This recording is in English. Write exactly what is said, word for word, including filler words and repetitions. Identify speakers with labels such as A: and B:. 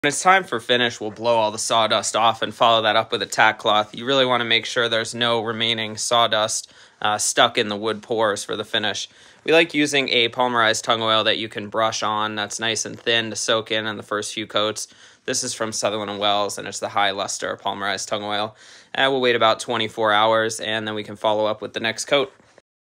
A: When it's time for finish, we'll blow all the sawdust off and follow that up with a tack cloth. You really want to make sure there's no remaining sawdust uh, stuck in the wood pores for the finish. We like using a polymerized tung oil that you can brush on that's nice and thin to soak in in the first few coats. This is from Sutherland and Wells, and it's the high luster polymerized tung oil. And we'll wait about twenty-four hours, and then we can follow up with the next coat.